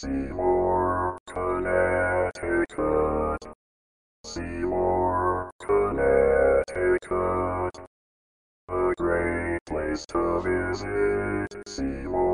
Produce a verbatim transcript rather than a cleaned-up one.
Seymour, Connecticut. Seymour, Connecticut. A great place to visit. Seymour.